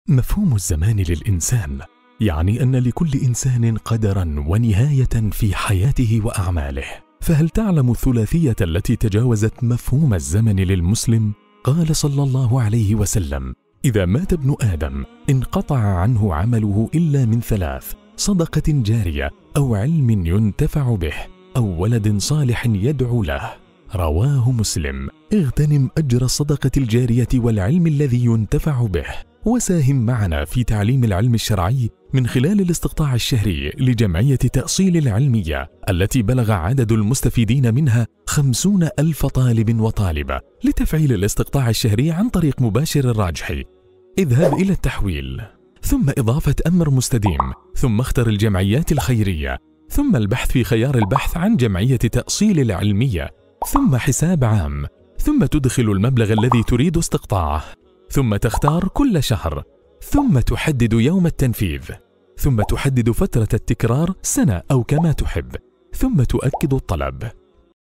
مفهوم الزمان للإنسان يعني أن لكل إنسان قدراً ونهاية في حياته وأعماله. فهل تعلم الثلاثية التي تجاوزت مفهوم الزمن للمسلم؟ قال صلى الله عليه وسلم: إذا مات ابن آدم انقطع عنه عمله إلا من ثلاث: صدقة جارية، أو علم ينتفع به، أو ولد صالح يدعو له. رواه مسلم. اغتنم أجر الصدقة الجارية والعلم الذي ينتفع به، وساهم معنا في تعليم العلم الشرعي من خلال الاستقطاع الشهري لجمعية تأصيل العلمية التي بلغ عدد المستفيدين منها 50,000 طالب وطالبة. لتفعيل الاستقطاع الشهري عن طريق مباشر الراجحي، اذهب إلى التحويل، ثم إضافة أمر مستديم، ثم اختر الجمعيات الخيرية، ثم البحث في خيار البحث عن جمعية تأصيل العلمية، ثم حساب عام، ثم تدخل المبلغ الذي تريد استقطاعه، ثم تختار كل شهر، ثم تحدد يوم التنفيذ، ثم تحدد فترة التكرار سنة أو كما تحب، ثم تؤكد الطلب.